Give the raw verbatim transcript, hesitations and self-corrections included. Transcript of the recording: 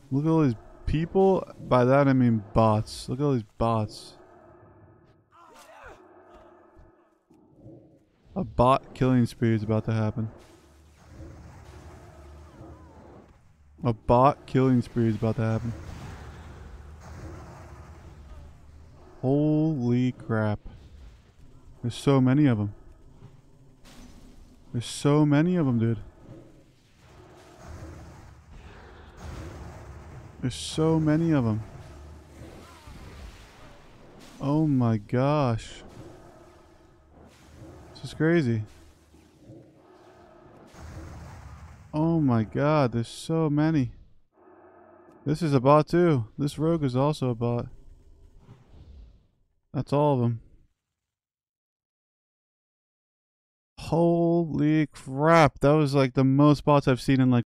Look at all these people. By that I mean bots. Look at all these bots. A bot killing spree is about to happen. A bot killing spree is about to happen. Holy crap. There's so many of them. There's so many of them, dude. There's so many of them. Oh my gosh. This is crazy. Oh my god, there's so many. This is a bot too. This rogue is also a bot. That's all of them. Holy crap. That was like the most bots I've seen in like